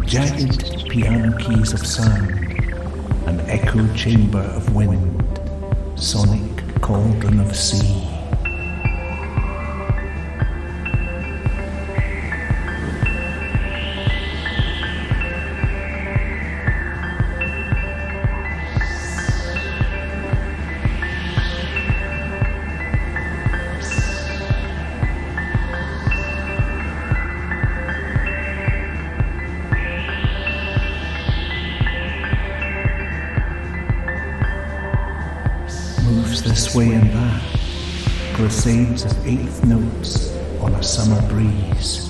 jagged piano keys of sound, an echo chamber of wind, sonic cauldron of sea. This way and that, glissades of eighth notes on a summer breeze.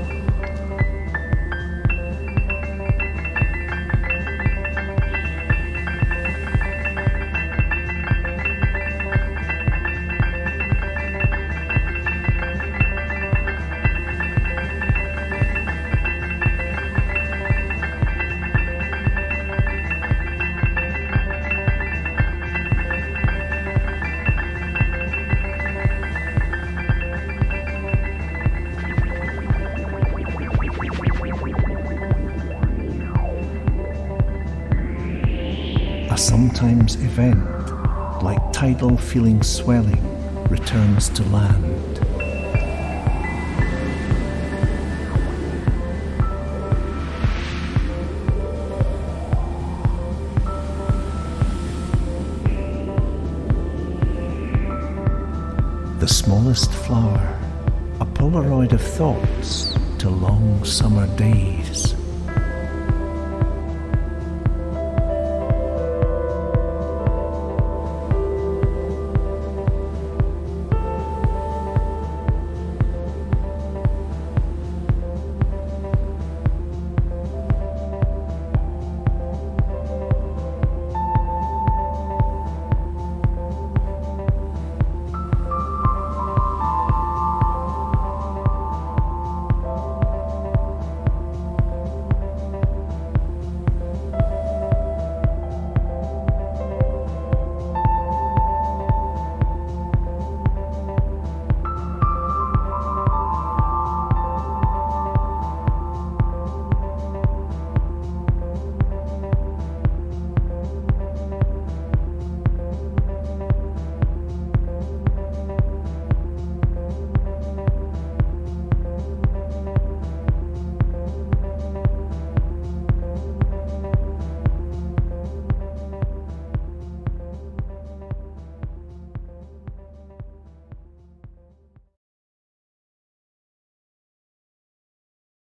A sometimes event, like tidal feeling swelling, returns to land. The smallest flower, a Polaroid of thoughts to long summer days.